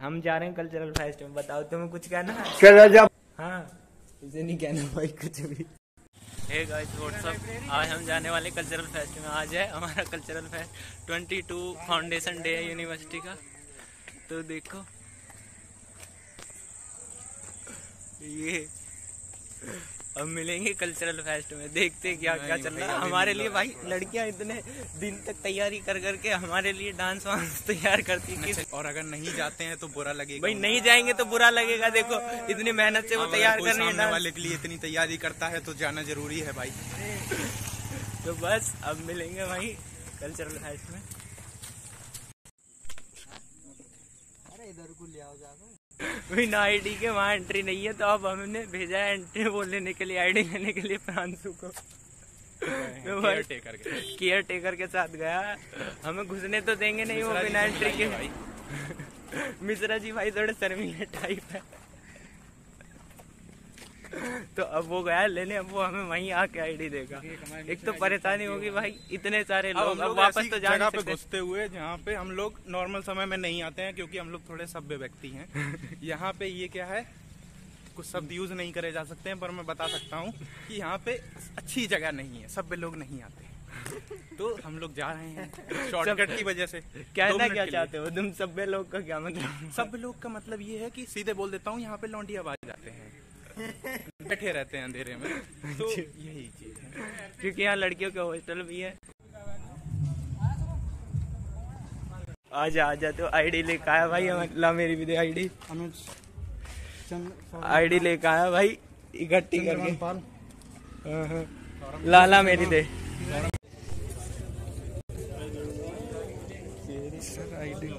हम जा रहे हैं कल्चरल फेस्ट में, बताओ तुम्हें कुछ कहना है? चलो जा। हाँ, इसे नहीं कहना भाई कुछ भी। हे गाइस व्हाट्सअप, आज हम जाने वाले कल्चरल फेस्ट में। आज है हमारा कल्चरल फेस्ट 22 फाउंडेशन डे है यूनिवर्सिटी का। तो देखो ये अब मिलेंगे कल्चरल फेस्ट में, देखते क्या क्या चल रहा है। हमारे लिए भाई लड़कियां इतने दिन तक तैयारी कर करके हमारे लिए डांस वांस तैयार करती है। और अगर नहीं जाते हैं तो बुरा लगेगा भाई, नहीं जाएंगे तो बुरा लगेगा। देखो इतनी मेहनत से वो तैयार कर रही है, सामने वाले के लिए इतनी तैयारी करता है तो जाना जरूरी है भाई। तो बस अब मिलेंगे भाई कल्चरल फेस्ट में। अरे इधर को ले आओ जाकर। बिना आईडी के वहाँ एंट्री नहीं है, तो अब हमने भेजा है एंट्री वो लेने के लिए, आईडी लेने के लिए प्रांशु को। केयर टेकर के साथ गया, हमें घुसने तो देंगे नहीं वो बिना एंट्री के भाई। मिश्रा जी भाई थोड़े शर्मीले टाइप है, तो अब वो गया लेने, अब वो हमें वहीं आके आईडी देगा। एक तो परेशानी होगी भाई, इतने सारे लोग अब वापस तो जगह पे घुसते हुए जहाँ पे हम लोग नॉर्मल समय में नहीं आते हैं, क्योंकि हम लोग थोड़े सभ्य व्यक्ति हैं। यहाँ पे ये क्या है, कुछ शब्द यूज नहीं करे जा सकते हैं, पर मैं बता सकता हूँ कि यहाँ पे अच्छी जगह नहीं है, सभ्य लोग नहीं आते। तो हम लोग जा रहे हैं शॉर्टकट की वजह से। कहना क्या चाहते हो तुम? सभ्य लोग का क्या मतलब? सभ्य लोग का मतलब ये है कि सीधे बोल देता हूँ, यहाँ पे लौंडिया बाज जाते हैं, बैठे रहते हैं अंधेरे में, तो यही चीज है। क्योंकि यहाँ लड़कियों के हॉस्टल भी है। आजा आजा, तो आईडी लेकर आया भाई, ला मेरी भी दे आईडी। आईडी लेकर आया भाई इकट्ठी करके, लाला मेरी दे सर आईडी।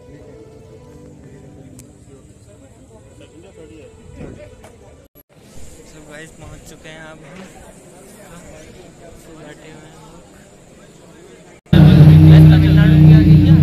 सब गाइस पहुंच चुके हैं, अब हम बैठे हुए हैं। तमिलनाडु की आ गई क्या?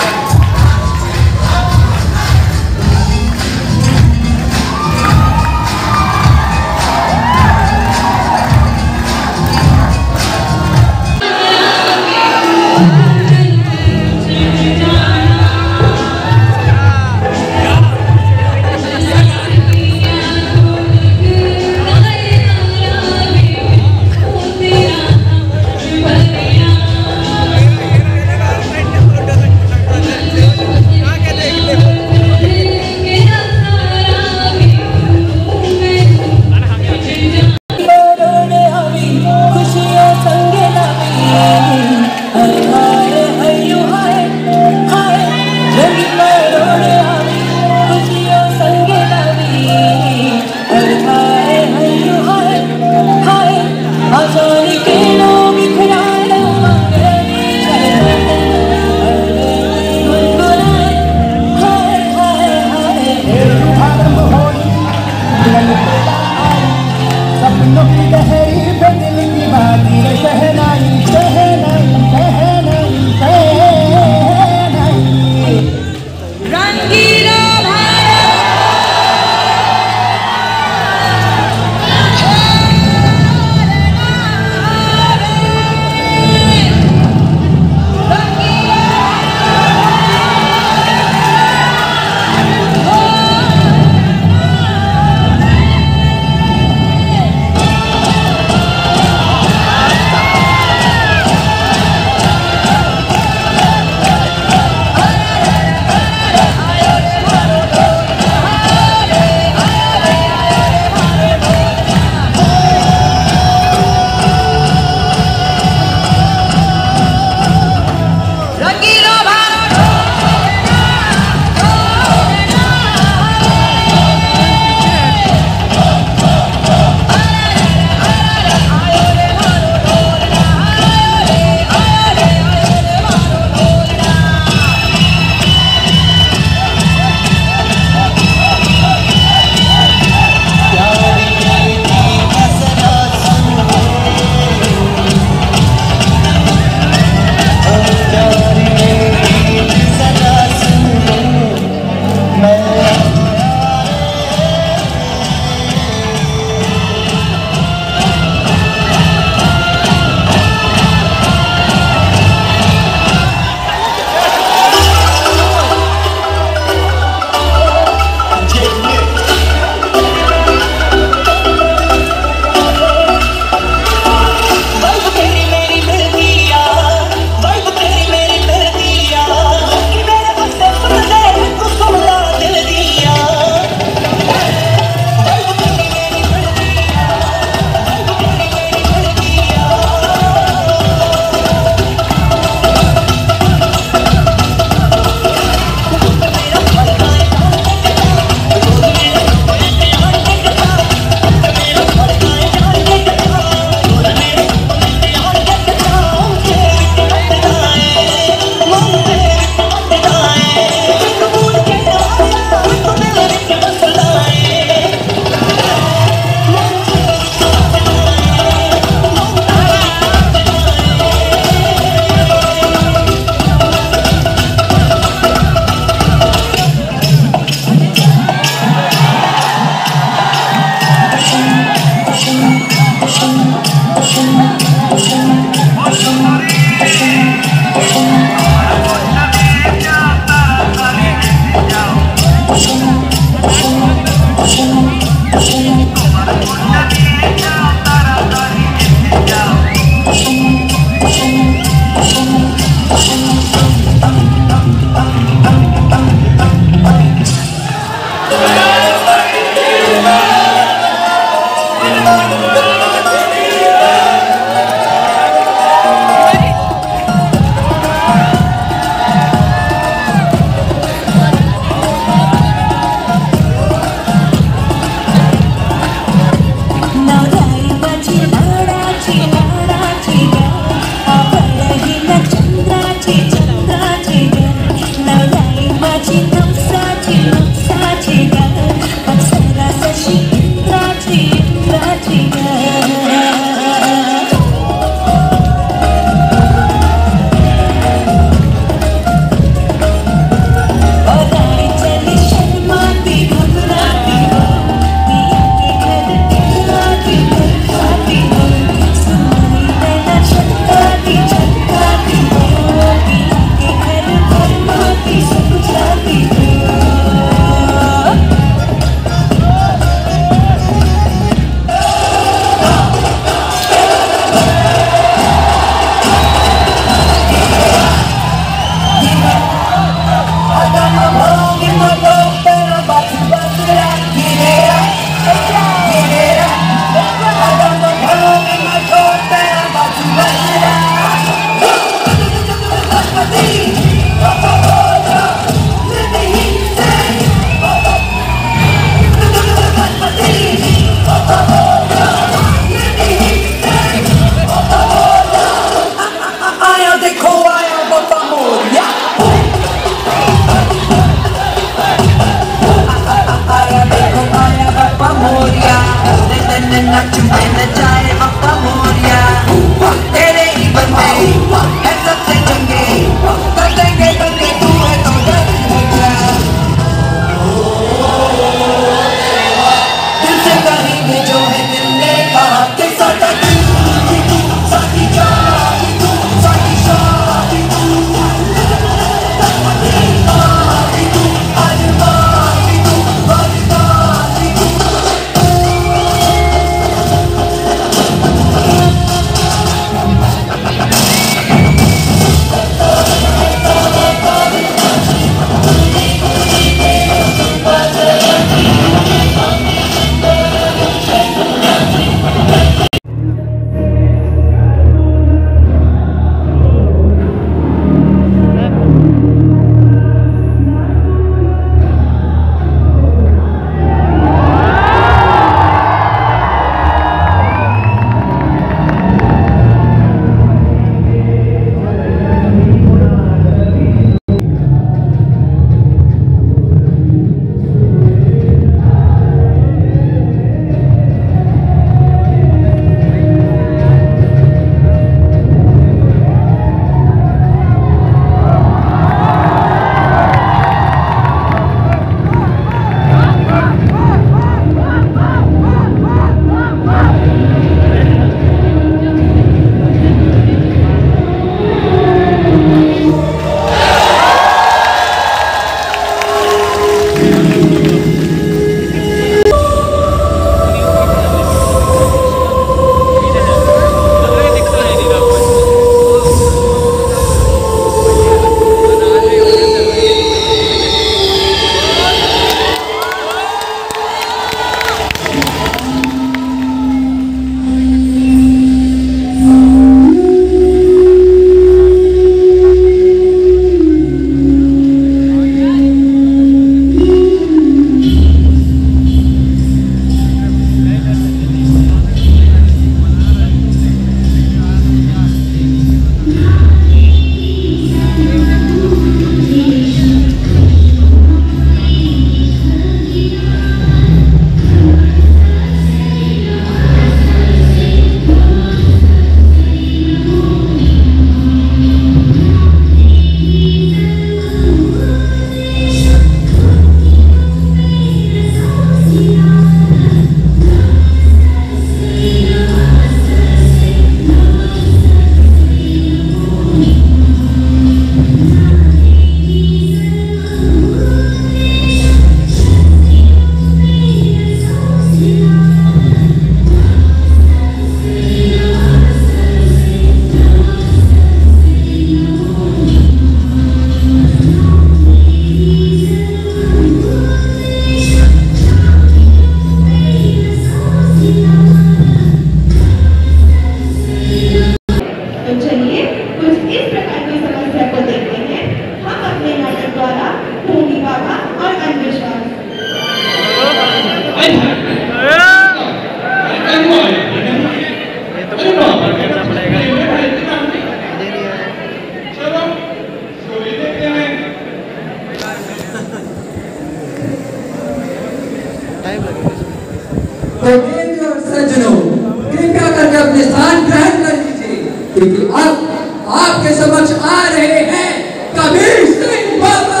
देवी और सज्जनों, कृपया करके अपने स्थान ग्रहण कर लीजिए, क्योंकि अब आपके समक्ष आ रहे हैं कबीर सिंह बाबा।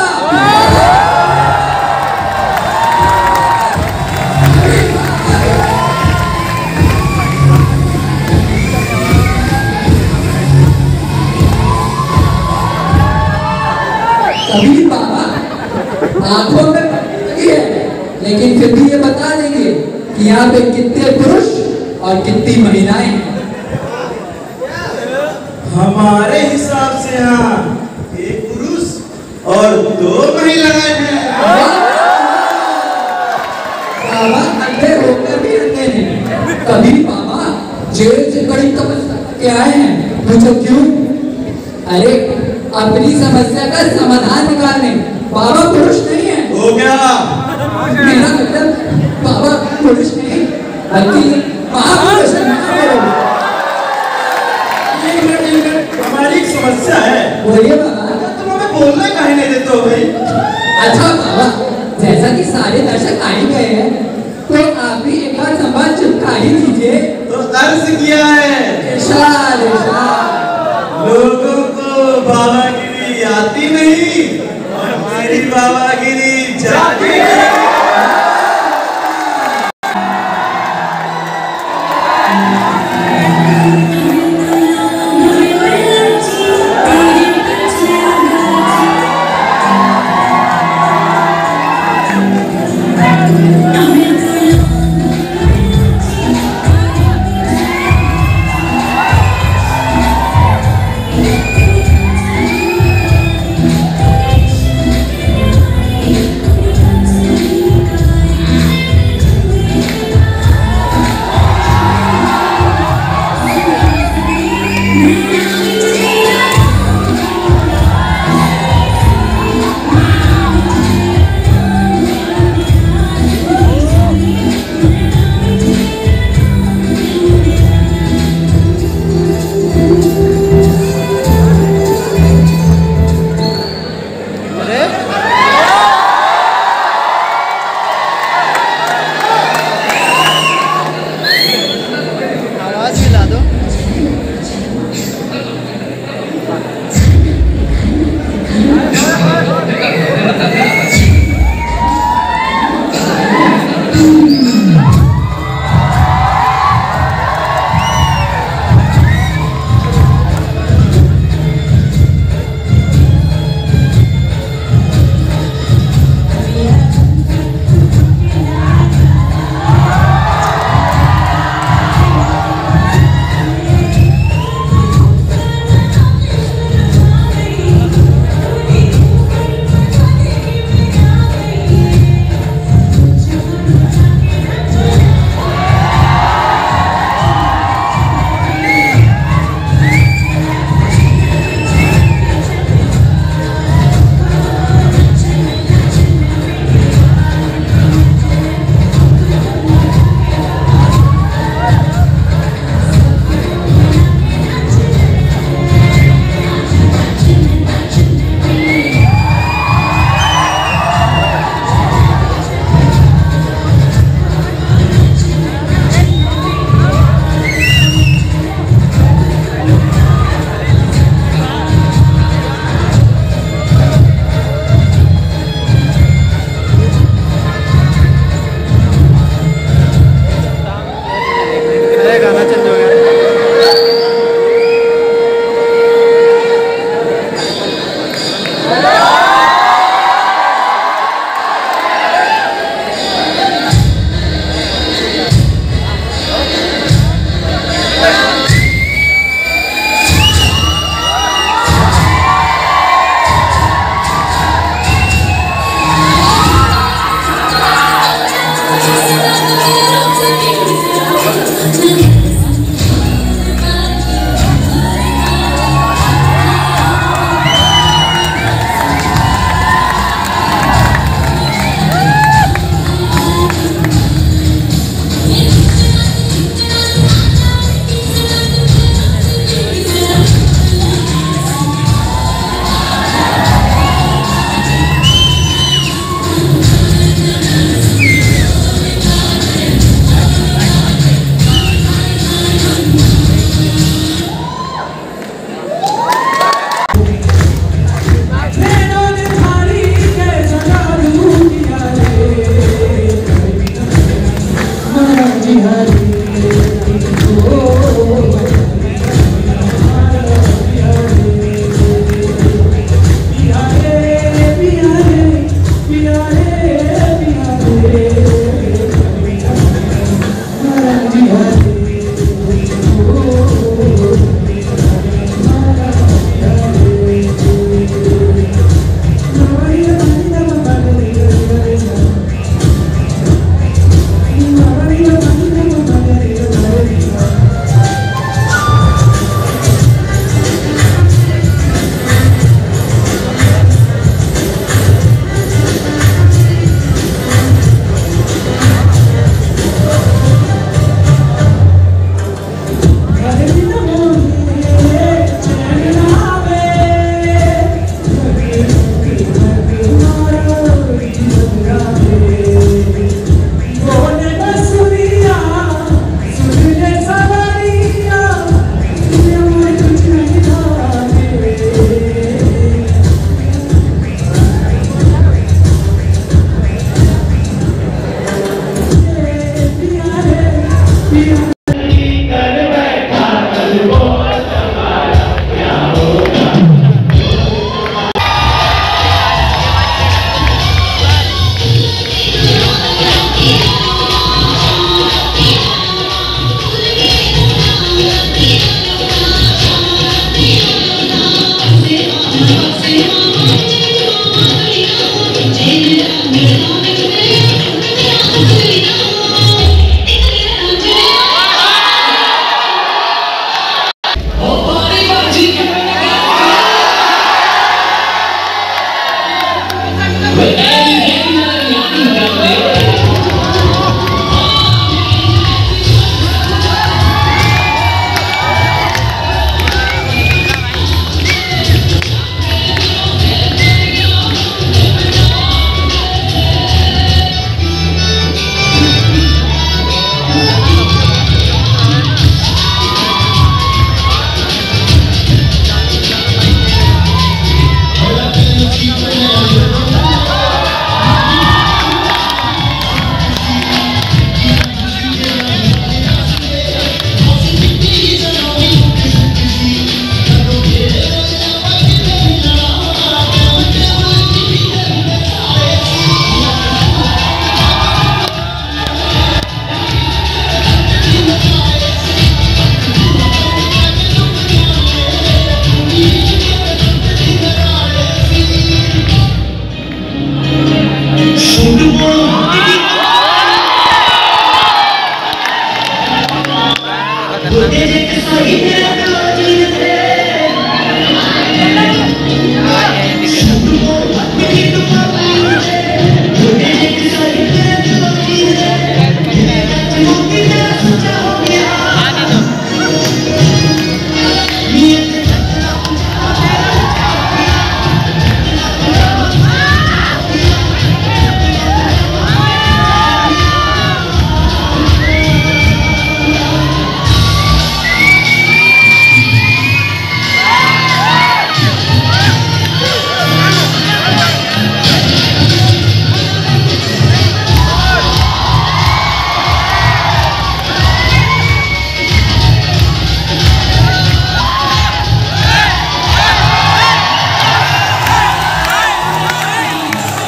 कबीर बाबा आंखों में लगी है, लेकिन फिर भी ये बता देंगे कि यहाँ पे कितने पुरुष और कितनी महिलाएं हैं। हमारे हिसाब से यहाँ 1 पुरुष और 2 महिलाएं हैं। बाबा अंधे होकर भी अंधे हैं। कबीर बाबा जेल से बड़ी तपस्या के आए हैं, पूछो क्यों? अरे अपनी समस्या का समाधान निकालने। बाबा पुरुष नहीं है। हो गया, मेरा मतलब बाबा पुरुष नहीं बल्कि महापुरुष है। हमारी एक समस्या है। बोलिए बाबा। तुम हमें बोलना काहे नहीं देते हो भाई? अच्छा बाबा, जैसा कि सारे दर्शक आ ही गए हैं, तो आप भी एक बार संवाद चिपका ही दीजिए। तो अर्ज किया है। इरशाद इरशाद। लोगों को बाबागिरी आती नहीं और मेरी बाबागिरी जाती नहीं।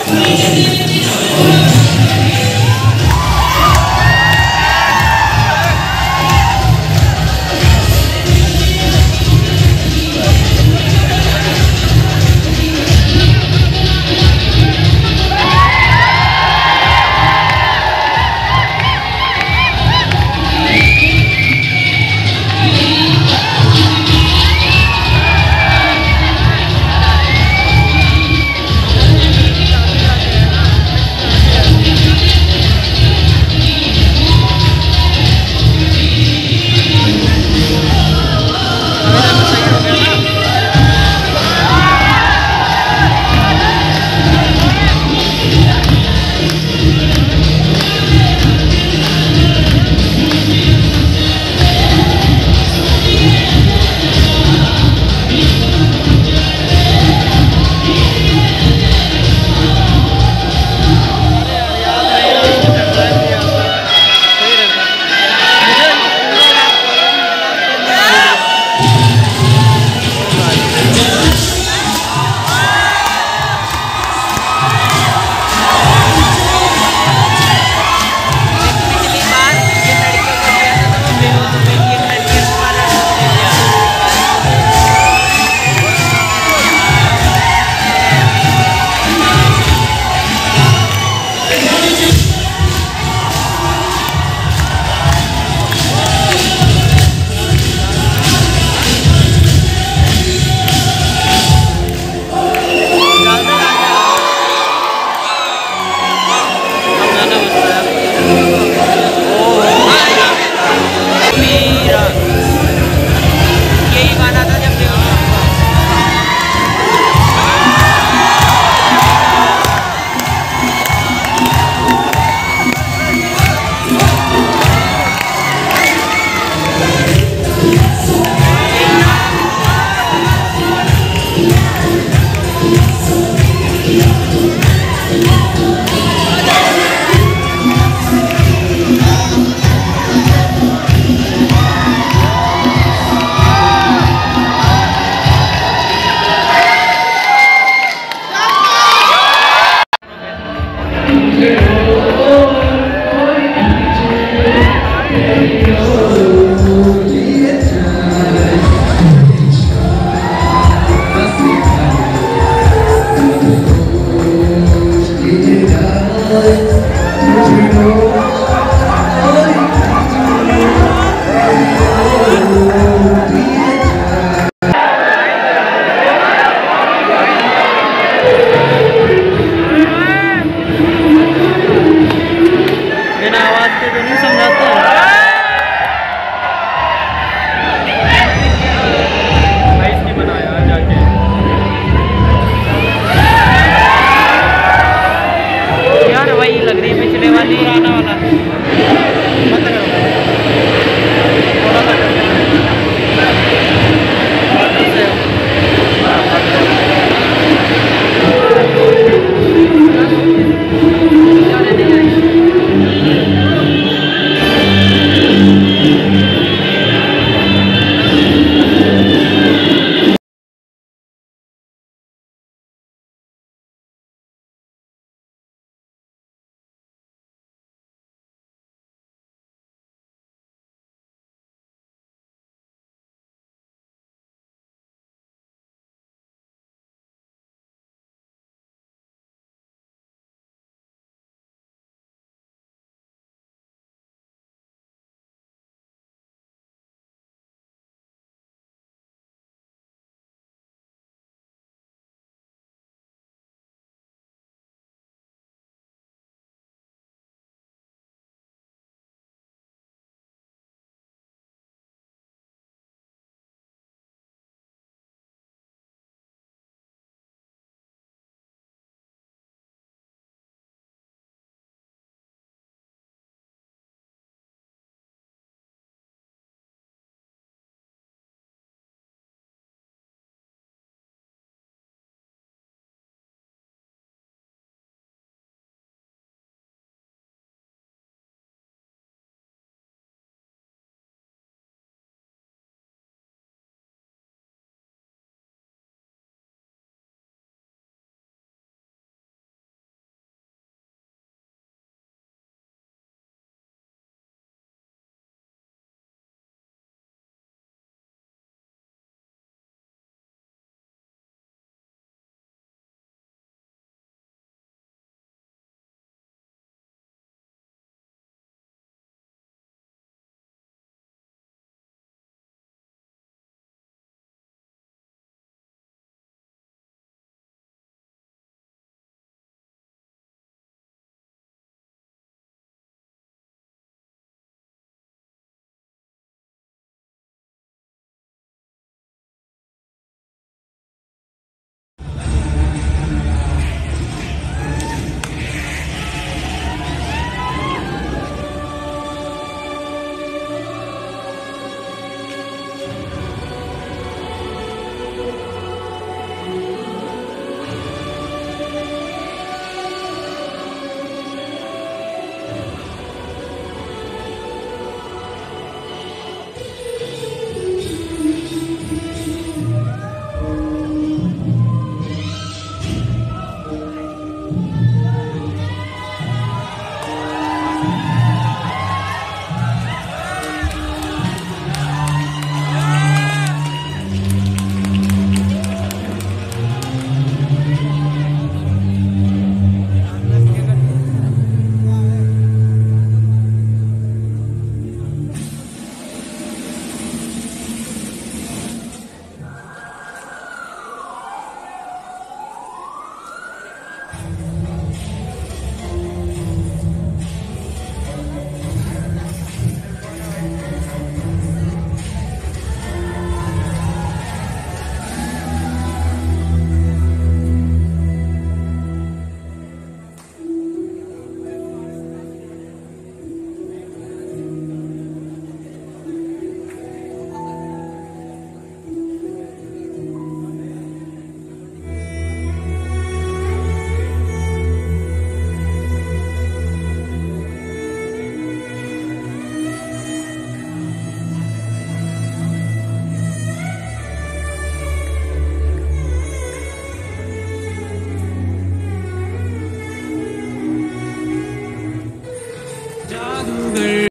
Yeah.